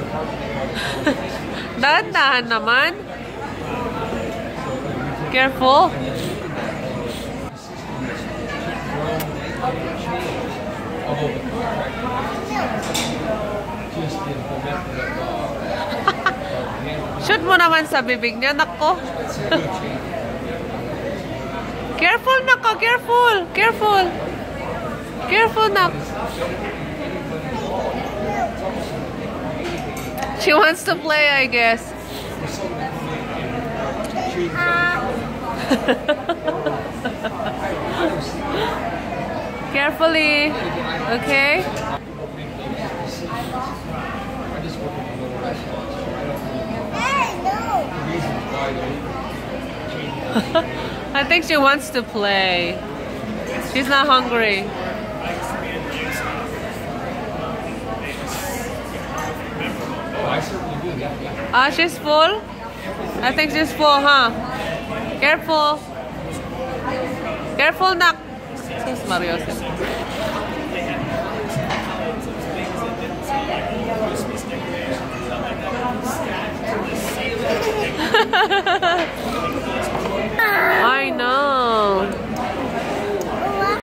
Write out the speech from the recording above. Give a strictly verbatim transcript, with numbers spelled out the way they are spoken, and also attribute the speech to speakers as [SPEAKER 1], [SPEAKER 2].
[SPEAKER 1] Dahan-dahan naman. Careful. Shoot mo naman sa bibig niya, nako. Careful, nako, careful. Careful. Careful, nak. She wants to play, I guess. Carefully. Okay? I think she wants to play. She's not hungry. Ah, she's full? I think she's full, huh? Careful. Careful, nak. Sus Marios.